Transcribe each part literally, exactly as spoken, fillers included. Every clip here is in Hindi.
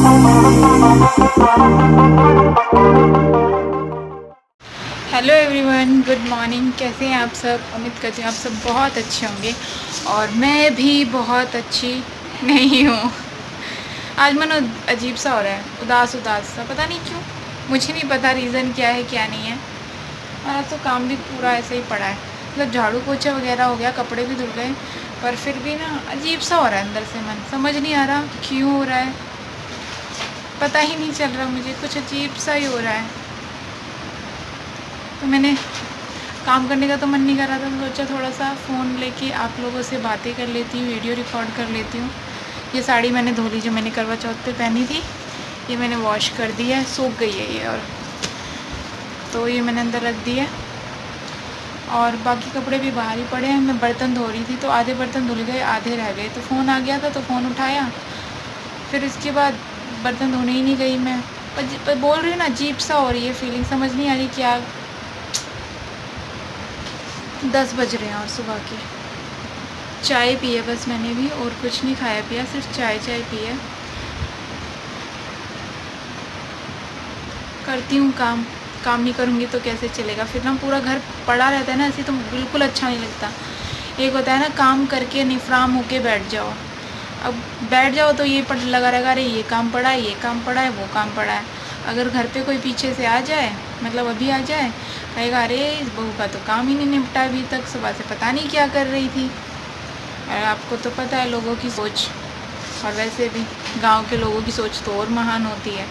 Hello everyone, good morning. कैसे हैं आप सब? उम्मीद करती हूँ आप सब बहुत अच्छे होंगे और मैं भी बहुत अच्छी नहीं हूँ। आज मन अजीब सा हो रहा है, उदास उदास सा, पता नहीं क्यों। मुझे नहीं पता रीज़न क्या है क्या नहीं है। और आज तो काम भी पूरा ऐसे ही पड़ा है, मतलब झाड़ू पोछा वगैरह हो गया, कपड़े भी धुल गए, पर फिर भी ना अजीब सा हो रहा है अंदर से। मन समझ नहीं आ रहा क्यों हो रहा है, पता ही नहीं चल रहा, मुझे कुछ अजीब सा ही हो रहा है। तो मैंने काम करने का तो मन नहीं कर रहा था, तो सोचा थोड़ा सा फ़ोन लेके आप लोगों से बातें कर लेती हूँ, वीडियो रिकॉर्ड कर लेती हूँ। ये साड़ी मैंने धो ली, जो मैंने करवा चौथ पे पहनी थी, ये मैंने वॉश कर दी है, सूख गई है ये। और तो ये मैंने अंदर रख दी है और बाकी कपड़े भी बाहर ही पड़े हैं। मैं बर्तन धो रही थी तो आधे बर्तन धुल गए, आधे रह गए, तो फ़ोन आ गया था तो फ़ोन उठाया, फिर इसके बाद बर्तन धोने ही नहीं गई मैं। पर, पर बोल रही हूँ ना, अजीब सा हो रही है फीलिंग, समझ नहीं आ रही क्या। दस बज रहे हैं और सुबह के। चाय पी है बस मैंने भी, और कुछ नहीं खाया पिया, सिर्फ चाय चाय पी है। करती हूँ काम, काम नहीं करूँगी तो कैसे चलेगा। फिर ना पूरा घर पड़ा रहता है ना ऐसे, तो बिल्कुल अच्छा नहीं लगता। एक होता है ना काम करके निफराम होके बैठ जाओ, अब बैठ जाओ तो ये पड़ लगा रहेगा, अरे ये काम पड़ा है, ये काम पड़ा है, वो काम पड़ा है। अगर घर पे कोई पीछे से आ जाए, मतलब अभी आ जाए, कहेगा अरे इस बहू का तो काम ही नहीं निपटा अभी तक, सुबह से पता नहीं क्या कर रही थी। और आपको तो पता है लोगों की सोच, और वैसे भी गांव के लोगों की सोच तो और महान होती है।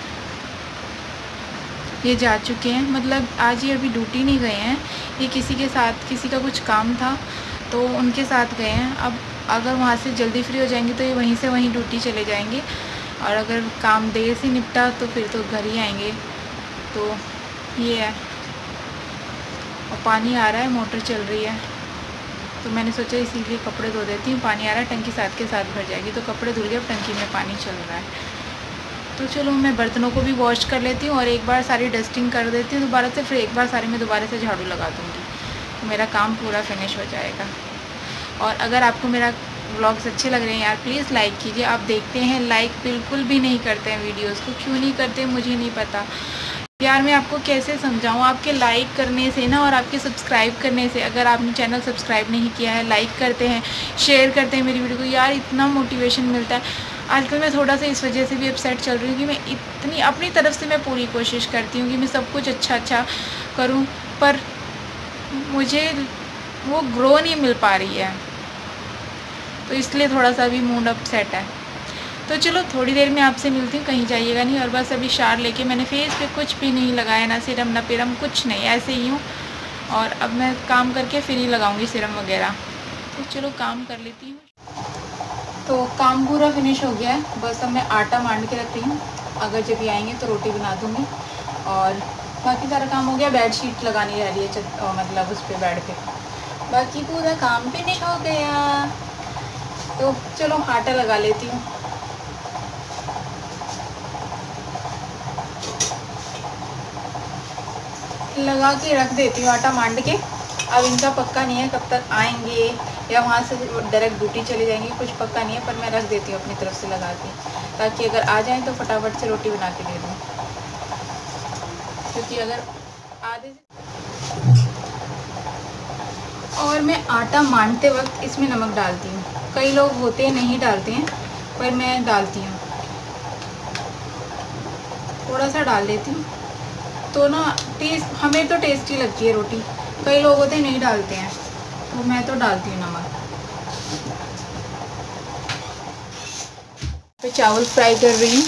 ये जा चुके हैं, मतलब आज ये अभी ड्यूटी नहीं गए हैं, ये किसी के साथ, किसी का कुछ काम था तो उनके साथ गए हैं। अब अगर वहाँ से जल्दी फ्री हो जाएंगे तो ये वहीं से वहीं ड्यूटी चले जाएंगे, और अगर काम देर से निपटा तो फिर तो घर ही आएंगे। तो ये है, और पानी आ रहा है, मोटर चल रही है, तो मैंने सोचा इसीलिए कपड़े धो देती हूँ। पानी आ रहा है, टंकी साथ के साथ भर जाएगी, तो कपड़े धुल गए, अब टंकी में पानी चल रहा है। तो चलो मैं बर्तनों को भी वॉश कर लेती हूँ और एक बार सारी डस्टिंग कर देती हूँ दोबारा से, फिर एक बार सारी मैं दोबारा से झाड़ू लगा दूँगी, तो मेरा काम पूरा फिनिश हो जाएगा। और अगर आपको मेरा व्लॉग्स अच्छे लग रहे हैं यार, प्लीज़ लाइक कीजिए। आप देखते हैं, लाइक बिल्कुल भी नहीं करते हैं वीडियोस को, क्यों नहीं करते मुझे नहीं पता यार। मैं आपको कैसे समझाऊं, आपके लाइक करने से ना और आपके सब्सक्राइब करने से, अगर आपने चैनल सब्सक्राइब नहीं किया है, लाइक करते हैं, शेयर करते हैं मेरी वीडियो को, यार इतना मोटिवेशन मिलता है। आजकल मैं थोड़ा सा इस वजह से भी अपसेट चल रही हूँ कि मैं इतनी अपनी तरफ से मैं पूरी कोशिश करती हूँ कि मैं सब कुछ अच्छा अच्छा करूँ, पर मुझे वो ग्रो नहीं मिल पा रही है, तो इसलिए थोड़ा सा भी मूड अपसेट है। तो चलो थोड़ी देर में आपसे मिलती हूँ, कहीं जाइएगा नहीं। और बस अभी शार लेके, मैंने फेस पे कुछ भी नहीं लगाया, ना सिरम ना पिरम, कुछ नहीं, ऐसे ही हूँ। और अब मैं काम करके फिर ही लगाऊंगी सिरम वगैरह। तो चलो काम कर लेती हूँ। तो काम पूरा फिनिश हो गया है, बस अब मैं आटा मांड के रख रही हूँ, अगर जब भी आएंगे तो रोटी बना दूँगी। और बाकी सारा काम हो गया, बेड शीट लगानी रह रही है, चट मतलब उस पर बेड पे, बाकी पूरा काम फिनिश हो गया। तो चलो आटा लगा लेती हूँ। लगा के रख देती हूँ आटा मांड के। अब इनका पक्का नहीं है कब तक आएंगे, या वहाँ से डायरेक्ट ड्यूटी चले जाएंगे, कुछ पक्का नहीं है, पर मैं रख देती हूँ अपनी तरफ से लगा के, ताकि अगर आ जाएं तो फटाफट से रोटी बना के दे दूँ। क्योंकि अगर आधे से, और मैं आटा मांडते वक्त इसमें नमक डालती हूँ। कई लोग होते हैं नहीं डालते हैं, पर मैं डालती हूँ, थोड़ा सा डाल देती हूँ, तो ना टेस्ट, हमें तो टेस्टी लगती है रोटी। कई लोग होते हैं नहीं डालते हैं, तो मैं तो डालती हूँ नमक। फिर चावल फ्राई कर रही हूँ,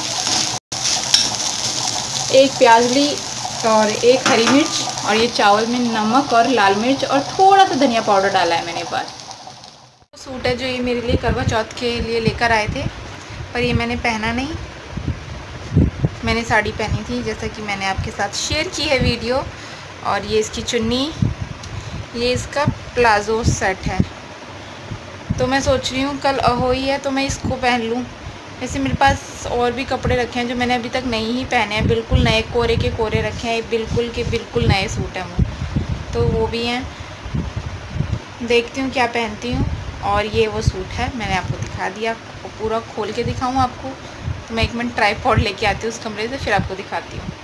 एक प्याज ली और एक हरी मिर्च, और ये चावल में नमक और लाल मिर्च और थोड़ा सा धनिया पाउडर डाला है मैंने पास। सूट है जो ये मेरे लिए करवा चौथ के लिए लेकर आए थे, पर ये मैंने पहना नहीं, मैंने साड़ी पहनी थी, जैसा कि मैंने आपके साथ शेयर की है वीडियो। और ये इसकी चुन्नी, ये इसका प्लाज़ो सेट है। तो मैं सोच रही हूँ कल अहोई है तो मैं इसको पहन लूँ। वैसे मेरे पास और भी कपड़े रखे हैं जो मैंने अभी तक नहीं ही पहने हैं, बिल्कुल नए कोरे के कोरे रखे हैं, बिल्कुल के बिल्कुल नए सूट हैं वो, तो वो भी हैं। देखती हूँ क्या पहनती हूँ। और ये वो सूट है, मैंने आपको दिखा दिया, पूरा खोल के दिखाऊँ आपको, तो मैं एक मिनट ट्राइपॉड लेके आती हूँ उस कमरे से, फिर आपको दिखाती हूँ।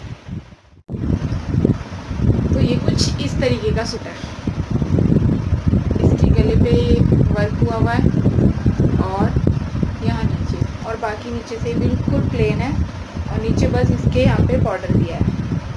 तो ये कुछ इस तरीके का सूट है, इसके गले पे वर्क हुआ हुआ है और यहाँ नीचे, और बाकी नीचे से बिल्कुल प्लेन है और नीचे बस इसके यहाँ पे बॉर्डर दिया है।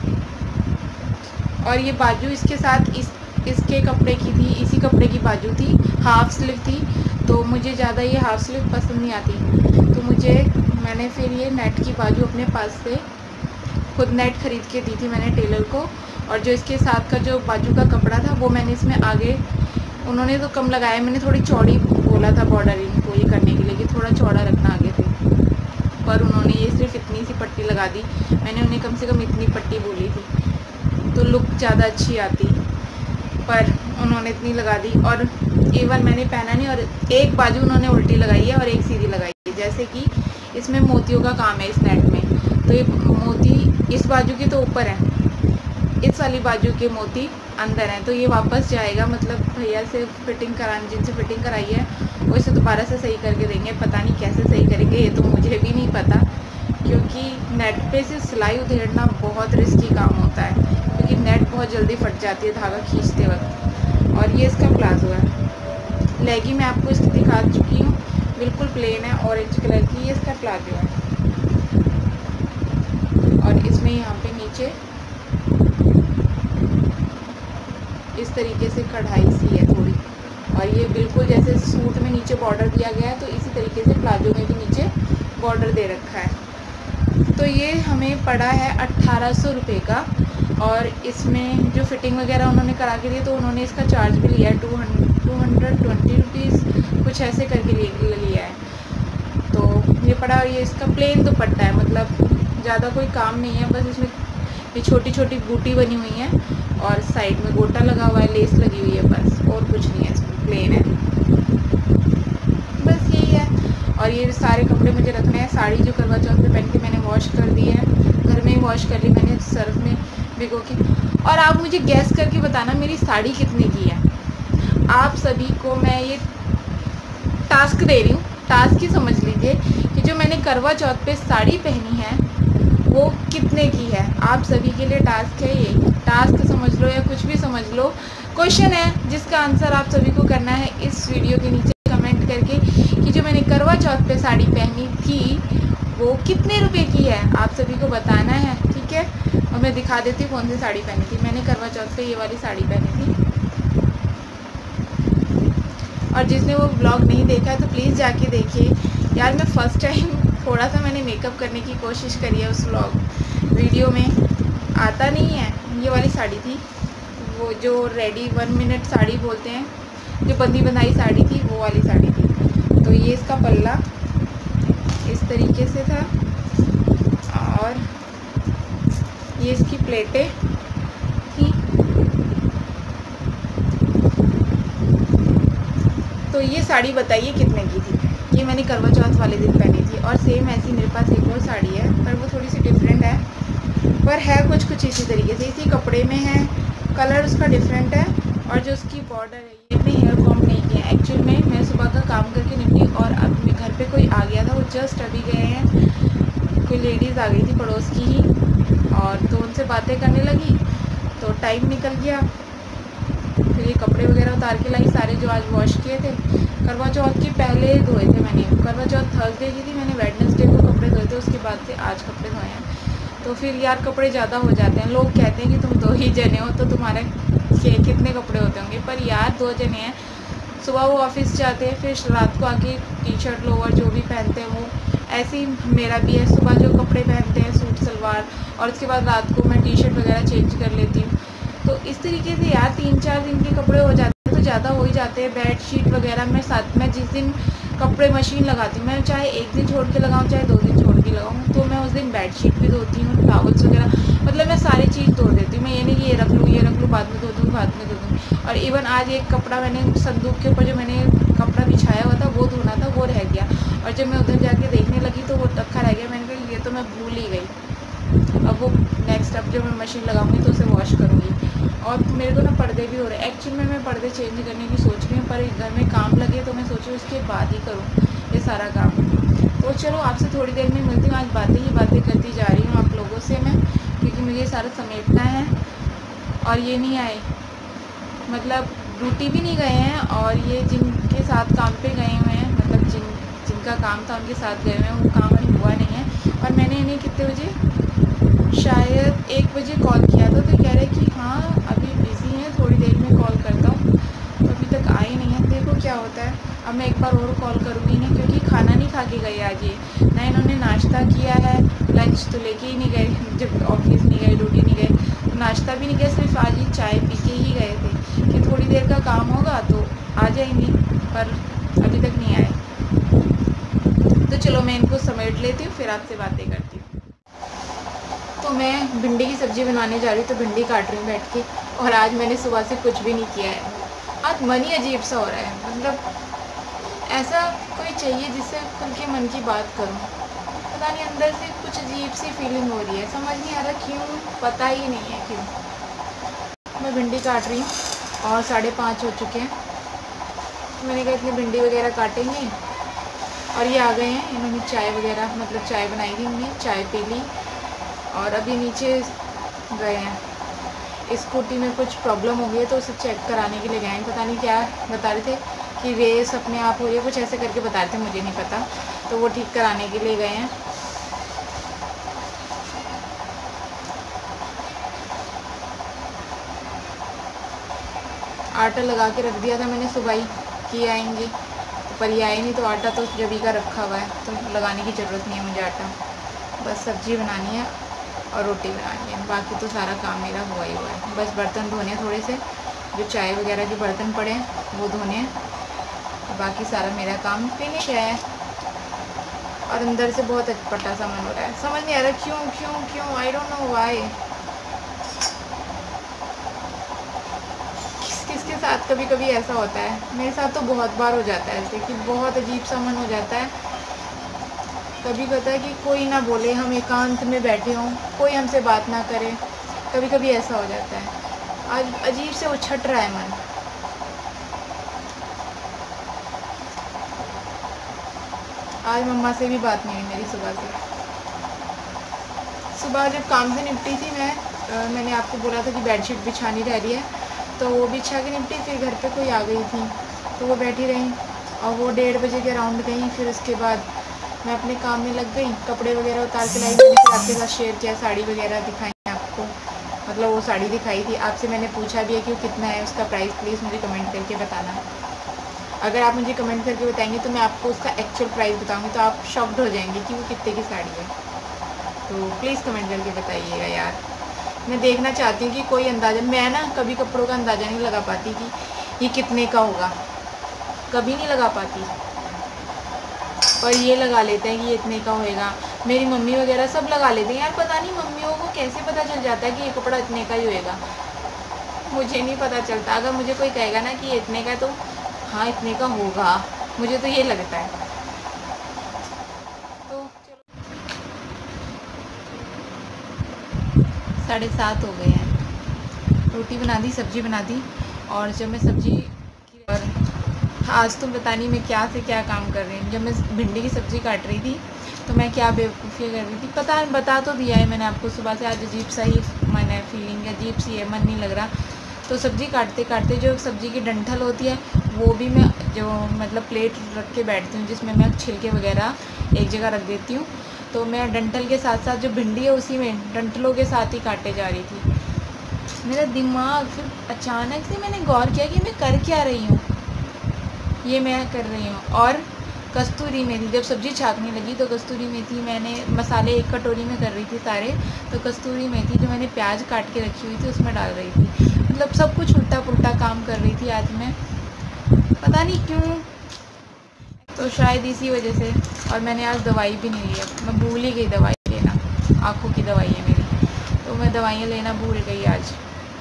और ये बाजू इसके साथ इस इसके कपड़े की थी, इसी कपड़े की बाजू थी, हाफ स्लीव थी। तो मुझे ज़्यादा ये हाफ स्लीव पसंद नहीं आती, तो मुझे मैंने फिर ये नेट की बाजू अपने पास से खुद नेट ख़रीद के दी थी मैंने टेलर को। और जो इसके साथ का जो बाजू का कपड़ा था वो मैंने इसमें आगे, उन्होंने तो कम लगाया, मैंने थोड़ी चौड़ी बोला था बॉर्डर इनको ये करने के लिए कि थोड़ा चौड़ा रखना आगे थे, पर उन्होंने ये सिर्फ इतनी सी पट्टी लगा दी। मैंने उन्हें कम से कम इतनी पट्टी बोली थी तो लुक ज़्यादा अच्छी आती, पर उन्होंने इतनी लगा दी। और इवन मैंने पहना नहीं, और एक बाजू उन्होंने उल्टी लगाई है और एक सीधी लगाई है। जैसे कि इसमें मोतियों का काम है इस नेट में, तो ये मोती इस बाजू के तो ऊपर है, इस वाली बाजू के मोती अंदर हैं। तो ये वापस जाएगा, मतलब भैया से फिटिंग कराने, जिनसे फिटिंग कराई है वो इसे दोबारा से सही करके देंगे। पता नहीं कैसे सही करेंगे, ये तो मुझे भी नहीं पता, क्योंकि नेट पे से सिलाई उधेड़ना बहुत रिस्की काम होता है, क्योंकि नेट बहुत जल्दी फट जाती है धागा खींचते वक्त। और ये इसका प्लाजो है, लेगी मैं आपको इसकी दिखा चुकी हूँ, बिल्कुल प्लेन है, ऑरेंज कलर की। ये इसका प्लाजो है और इसमें यहाँ पे नीचे इस तरीके से कढ़ाई सी है थोड़ी, और ये बिल्कुल जैसे सूट में नीचे बॉर्डर दिया गया है, तो इसी तरीके से प्लाजो में भी नीचे बॉर्डर दे रखा है। तो ये हमें पड़ा है अट्ठारह सौ रुपये का, और इसमें जो फिटिंग वगैरह उन्होंने करा के दी तो उन्होंने इसका चार्ज भी लिया है two hundred two hundred twenty rupees कुछ ऐसे करके लिए लिया है। तो ये पड़ा, और ये इसका प्लेन दुपट्टा है, मतलब ज़्यादा कोई काम नहीं है, बस इसमें ये छोटी छोटी बूटी बनी हुई है और साइड में गोटा लगा हुआ है, लेस लगी हुई है, बस और कुछ नहीं है, इसमें प्लेन है, बस यही है। और ये सारे कपड़े मुझे रखने हैं। साड़ी जो करवा चौथ में पहन के मैंने वॉश कर दी है, घर में ही वॉश कर ली मैंने सर्फ में भिगो के। और आप मुझे गैस करके बताना मेरी साड़ी कितने की है। आप सभी को मैं ये टास्क दे रही हूँ, टास्क ही समझ लीजिए कि जो मैंने करवा चौथ पे साड़ी पहनी है वो कितने की है। आप सभी के लिए टास्क है, ये टास्क समझ लो या कुछ भी समझ लो, क्वेश्चन है जिसका आंसर आप सभी को करना है इस वीडियो के नीचे कमेंट करके कि जो मैंने करवा चौथ पे साड़ी पहनी थी वो कितने रुपए की है, आप सभी को बताना है, ठीक है। और मैं दिखा देती हूँ कौन सी साड़ी पहनी थी। मैंने करवा चौथ पे ये वाली साड़ी पहनी थी, और जिसने वो ब्लॉग नहीं देखा है तो प्लीज़ जाके देखिए यार। मैं फ़र्स्ट टाइम थोड़ा सा मैंने मेकअप करने की कोशिश करी है उस व्लॉग वीडियो में, आता नहीं है। ये वाली साड़ी थी, वो जो रेडी वन मिनट साड़ी बोलते हैं, जो बंदी बंधाई साड़ी थी, वो वाली साड़ी थी। तो ये इसका पल्ला इस तरीके से था, और ये इसकी प्लेटें थी। तो ये साड़ी बताइए कितने की थी। ये मैंने करवा चौथ वाले दिन पहनी थी, और सेम ऐसी मेरे पास एक और साड़ी है, पर वो थोड़ी सी डिफरेंट है, पर है कुछ कुछ इसी तरीके से, इसी कपड़े में है, कलर उसका डिफरेंट है, और जो उसकी बॉर्डर है। ये अपने हेयर कॉम नहीं किया एक्चुअल में, मैं सुबह का काम करके निकली और अब मेरे घर पे कोई आ गया था, वो जस्ट अभी गए हैं, कोई लेडीज़ आ गई थी पड़ोस की ही, और तो उनसे बातें करने लगी तो टाइम निकल गया। फिर ये कपड़े वगैरह उतार के लाई सारे जो आज वॉश किए थे, करवा चौथ के पहले धोए थे मैंने। करवा चौथ थर्सडे की थी, मैंने वेडनेसडे को कपड़े धोए थे, उसके बाद से आज कपड़े धोए हैं। तो फिर यार कपड़े ज़्यादा हो जाते हैं, लोग कहते हैं कि तुम दो ही जने हो तो तुम्हारे कितने कपड़े होते होंगे, पर यार दो जने हैं। सुबह वो ऑफिस जाते हैं, फिर रात को आके टी शर्ट लोअर जो भी पहनते हैं वो, ऐसे ही मेरा भी है। सुबह जो कपड़े पहनते हैं सूट सलवार, और उसके बाद रात को मैं टी शर्ट वगैरह चेंज कर लेती हूँ। तो इस तरीके से यार तीन चार दिन के कपड़े हो जाते हैं, तो ज़्यादा हो ही जाते हैं। बेड शीट वगैरह मैं साथ में जिस दिन कपड़े मशीन लगाती हूँ, मैं चाहे एक दिन छोड़ के लगाऊँ चाहे दो दिन छोड़ के लगाऊँ, तो मैं उस दिन बेड शीट भी धोती हूँ, टॉवल्स वगैरह, मतलब मैं सारी चीज़ धो देती हूँ। मैं ये नहीं कि ये रख लूँ ये रख लूँ बाद में धो दूँ बाद में धो दूँ। और इवन आज एक कपड़ा मैंने संदूक के ऊपर जो मैंने कपड़ा बिछाया हुआ था वो धोना था, वो रह गया, और जब मैं उधर जाके देखने लगी तो वो रखा रह गया। मैंने कहा ये तो मैं भूल ही गई, अब वो नेक्स्ट अब जब मैं मशीन लगाऊंगी तो उसे वॉश करूँगी। और मेरे को ना पर्दे भी हो रहे हैं, एक्चुअल में मैं पर्दे चेंज करने की सोच रही हूँ, पर घर में काम लगे तो मैं सोची उसके बाद ही करूँ ये सारा काम। तो चलो आपसे थोड़ी देर में मिलती हूँ। आज बातें ही बातें करती जा रही हूँ आप लोगों से मैं, क्योंकि मुझे सारा समेटना है। और ये नहीं आए, मतलब ड्यूटी भी नहीं गए हैं, और ये जिनके साथ काम पे गए हुए हैं, मतलब जिन जिनका काम था उनके साथ गए हुए हैं, वो काम अभी हुआ नहीं है। और मैंने इन्हें कितने बजे, शायद एक बजे कॉल किया था, तो कह रहे कि हाँ अभी बिज़ी हैं, थोड़ी देर में कॉल करता हूँ। तो अभी तक आए नहीं है, देखो क्या होता है। अब मैं एक बार और कॉल करूँगी इन्हें, क्योंकि खाना नहीं खा के गए आज ये, ना इन्होंने नाश्ता किया है, लंच तो लेके ही नहीं गए, जब ऑफिस नहीं गए, ड्यूटी नहीं गए, तो नाश्ता भी नहीं किया, सिर्फ आज ही चाय पी के ही गए थे कि थोड़ी देर का काम होगा तो आ जाएंगे, पर अभी तक नहीं आए। तो चलो मैं इनको समेट लेती हूँ, फिर आपसे बातें करती हूँ। तो मैं भिंडी की सब्ज़ी बनाने जा रही हूँ, तो भिंडी काट रही हूँ बैठ के। और आज मैंने सुबह से कुछ भी नहीं किया है, आज मन ही अजीब सा हो रहा है, मतलब ऐसा कोई चाहिए जिससे खुल के मन की बात करूं। पता नहीं अंदर से कुछ अजीब सी फीलिंग हो रही है, समझ नहीं आ रहा क्यों, पता ही नहीं है क्यों। मैं भिंडी काट रही हूँ और साढ़े पाँच हो चुके हैं। मैंने कहा इतनी भिंडी वगैरह काटेंगे, और ये आ गए हैं, इन्होंने चाय वगैरह, मतलब चाय बनाई थी उन्होंने, चाय पी ली और अभी नीचे गए हैं। स्कूटी में कुछ प्रॉब्लम हो गई है तो उसे चेक कराने के लिए गए हैं। पता नहीं क्या बता रहे थे कि रेस अपने आप हो रही है, कुछ ऐसे करके बता रहे थे, मुझे नहीं पता। तो वो ठीक कराने के लिए गए हैं। आटा लगा के रख दिया था मैंने सुबह ही कि आएंगे, पर ये आए नहीं, तो आटा तो जभी का रखा हुआ है, तो लगाने की ज़रूरत नहीं है मुझे आटा। बस सब्ज़ी बनानी है और रोटी बनानी है, बाकी तो सारा काम मेरा हुआ ही हुआ है। बस बर्तन धोने थोड़े से, जो चाय वगैरह के बर्तन पड़े हैं वो धोने हैं, बाकी सारा मेरा काम फिनिश है। और अंदर से बहुत अटपटा सा मन हो रहा है, समझ नहीं आ रहा क्यों क्यों क्यों, आई डोंट नो व्हाई। किस किसके साथ कभी कभी ऐसा होता है, मेरे साथ तो बहुत बार हो जाता है ऐसे कि बहुत अजीब सा मन हो जाता है। कभी पता है कि कोई ना बोले, हम एकांत में बैठे हों, कोई हमसे बात ना करे, कभी कभी ऐसा हो जाता है। आज अजीब से उछट रहा है मन। आज मम्मा से भी बात नहीं हुई मेरी सुबह से। सुबह जब काम से निपटी थी मैं, आ, मैंने आपको बोला था कि बेडशीट बिछानी रह रही है, तो वो बिछा के निपटी। फिर घर पे कोई आ गई थी तो वो बैठी रही, और वो डेढ़ बजे के राउंड गई। फिर उसके बाद मैं अपने काम में लग गई, कपड़े वगैरह उतार के लाई। मैंने फिर आपके साथ शेयर किया, साड़ी वगैरह दिखाई आपको, मतलब वो साड़ी दिखाई थी। आपसे मैंने पूछा भी है कि वो कितना है उसका प्राइस, प्लीज़ मुझे कमेंट करके बताना। अगर आप मुझे कमेंट करके बताएंगे तो मैं आपको उसका एक्चुअल प्राइस बताऊंगी, तो आप शॉक्ड हो जाएंगे कि वो कितने की साड़ी है। तो प्लीज़ कमेंट करके बताइएगा यार, मैं देखना चाहती हूँ कि कोई अंदाज़ा। मैं ना कभी कपड़ों का अंदाज़ा नहीं लगा पाती कि ये कितने का होगा, कभी नहीं लगा पाती। और ये लगा लेते हैं कि ये इतने का होएगा, मेरी मम्मी वगैरह सब लगा लेते हैं यार। पता नहीं मम्मियों को कैसे पता चल जाता है कि ये कपड़ा इतने का ही होएगा, मुझे नहीं पता चलता। अगर मुझे कोई कहेगा ना कि ये इतने का, तो हाँ इतने का होगा, मुझे तो ये लगता है। तो साढ़े सात हो गए हैं, रोटी बना दी, सब्ज़ी बना दी। और जब मैं सब्ज़ी, और आज तो पता नहीं मैं क्या से क्या काम कर रही हूँ। जब मैं भिंडी की सब्ज़ी काट रही थी तो मैं क्या बेवकूफ़ी कर रही थी, पता बता तो दिया है मैंने आपको सुबह से। आज अजीब सा ही मैंने फीलिंग, अजीब सी है, मन नहीं लग रहा। तो सब्ज़ी काटते काटते जो सब्ज़ी की डंठल होती है वो भी मैं, जो मतलब प्लेट रख के बैठती हूँ जिसमें मैं छिलके वगैरह एक जगह रख देती हूँ, तो मैं डंठल के साथ साथ जो भिंडी है उसी में डंठलों के साथ ही काटे जा रही थी। मेरा दिमाग, फिर अचानक से मैंने गौर किया कि मैं कर क्या रही हूँ, ये मैं कर रही हूँ। और कस्तूरी मेथी, जब सब्ज़ी छाकने लगी तो कस्तूरी मेथी मैंने, मसाले एक कटोरी में कर रही थी सारे, तो कस्तूरी मेथी जो मैंने प्याज काट के रखी हुई थी उसमें डाल रही थी। मतलब सब कुछ उल्टा पुल्टा काम कर रही थी आज मैं, पता नहीं क्यों। तो शायद इसी वजह से। और मैंने आज दवाई भी नहीं ली, मैं भूल ही गई दवाई लेना, आँखों की दवाई है मेरी, तो मैं दवाइयाँ लेना भूल गई आज।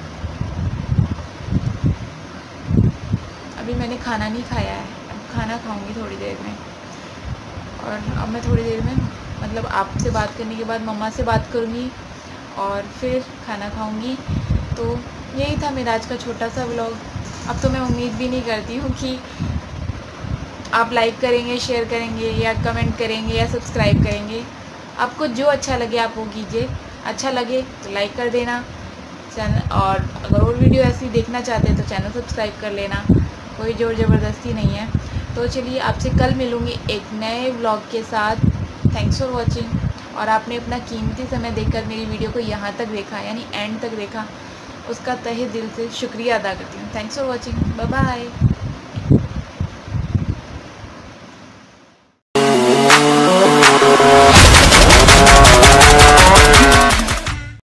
अभी मैंने खाना नहीं खाया है, अब खाना खाऊंगी थोड़ी देर में। और अब मैं थोड़ी देर में, मतलब आपसे बात करने के बाद मम्मा से बात करूँगी और फिर खाना खाऊंगी। तो यही था मेरा आज का छोटा सा व्लॉग। अब तो मैं उम्मीद भी नहीं करती हूँ कि आप लाइक करेंगे, शेयर करेंगे या कमेंट करेंगे या सब्सक्राइब करेंगे। आपको जो अच्छा लगे आप वो कीजिए। अच्छा लगे तो लाइक कर देना चैनल, और अगर और वीडियो ऐसी देखना चाहते हैं तो चैनल सब्सक्राइब कर लेना। कोई ज़ोर ज़बरदस्ती नहीं है। तो चलिए आपसे कल मिलूँगी एक नए व्लॉग के साथ। Thanks for watching. और आपने अपना कीमती समय देकर मेरी वीडियो को यहाँ तक देखा, यानी एंड तक देखा, उसका तहे दिल से शुक्रिया अदा करती हूँ। Thanks for watching. Bye bye.